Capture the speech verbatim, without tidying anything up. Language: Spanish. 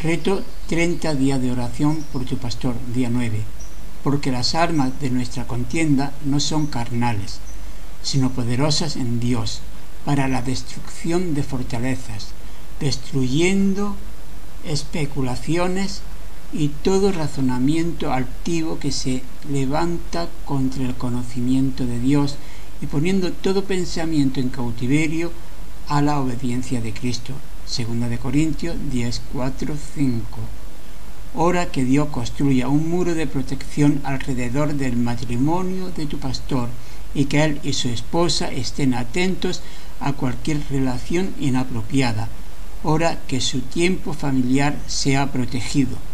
Reto treinta días de oración por tu pastor, día nueve. Porque las armas de nuestra contienda no son carnales, sino poderosas en Dios, para la destrucción de fortalezas, destruyendo especulaciones y todo razonamiento altivo que se levanta contra el conocimiento de Dios, y poniendo todo pensamiento en cautiverio a la obediencia de Cristo. Segunda de Corintios diez, cuatro, cinco. Ora que Dios construya un muro de protección alrededor del matrimonio de tu pastor, y que él y su esposa estén atentos a cualquier relación inapropiada. Ora que su tiempo familiar sea protegido.